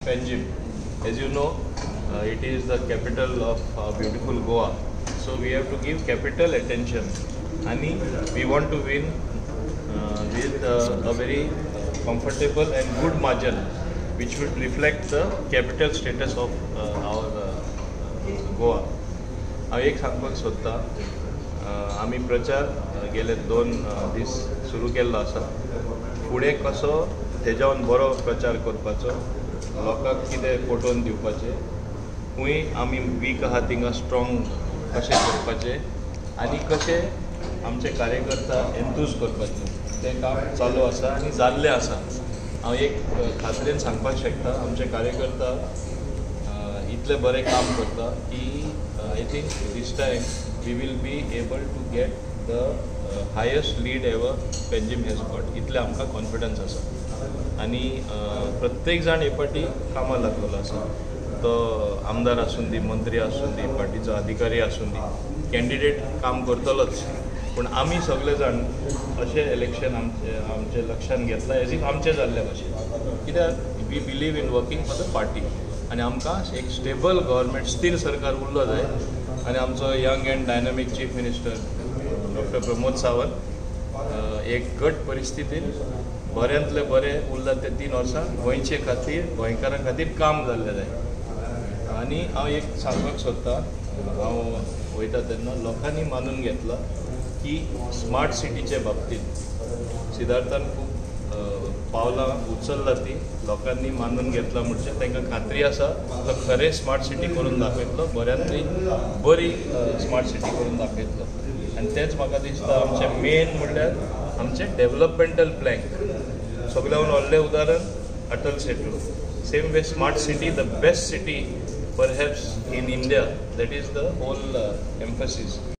Panjim. As you know, it is the capital of beautiful Goa. So we have to give capital attention. And we want to win with a very comfortable and good margin, which would reflect the capital status of our Goa. हांव एक सांगपाक सोदता, आमी प्रचार गेले 2 दीस सुरू केल्लो आसा. फुडें कसो तेजावन बरो प्रचार करपाचो, लोकांक कितें पटोवन दिवपाचें, खूंय आमी वीक आहा थिंगा स्ट्रॉंग कशें करपाचें आनी कशें आमचे कार्यकर्ता एन्थूज करपाचे तें काम चालू आसा आनी जाल्लें आसा. हांव एक खात्रेन सांगपाक शकता, आमचे कार्यकर्ता इतले बरें काम करता की I think this time we will be able to get the highest lead ever Panjim has got. इतले आमकां कॉन्फिडन्स आसा आनी प्रत्येक जाण हे फाटी कामां लागलेलो आसा. तो आमदार आसूं दी, मंत्री आसूं दी, पार्टीचो अधिकारी आसूं दी, कॅन्डिडेट काम करतलोच, पूण आमी सगळे जाण अशें इलेक्शन आमचे लक्षान घेतला एज इफ आमचें जाल्ले भशेन. कित्याक we believe in working for the party आनी आमकां एक स्टेबल गव्हर्मेंट स्थिर सरकार उरलो जाय. आनी आमचो young and dynamic chief minister doctor Pramod Sawant एक गट परिस्थितीन बऱ्यांतले बरें उरला ते 3 वर्सां गोंयचे खातीर, गोंयकारां खातीर काम जाल्लें जाय. आनी हांव एक सांगपाक सोदतां, हांव वयता तेन्ना लोकांनी मानून घेतला की स्मार्ट सिटीचे बाबतींत सिद्धार्थान खूब पावलां उचलला. ती लोकांनी मानून घेतला म्हणजे तांकां खात्री आसा तो खरें स्मार्ट सिटी करून दाखयतलो, बऱ्यांतली बरी स्मार्ट सिटी करून दाखयतलो. आनी तेंच म्हाका दिसता आमचें मेन म्हणल्यार आमचें डेवलपमेंटल प्लॅन. सगळ्यान व्हडलें उदाहरण Atal Setu. Same way smart city, the best city perhaps in India, that is the whole emphasis.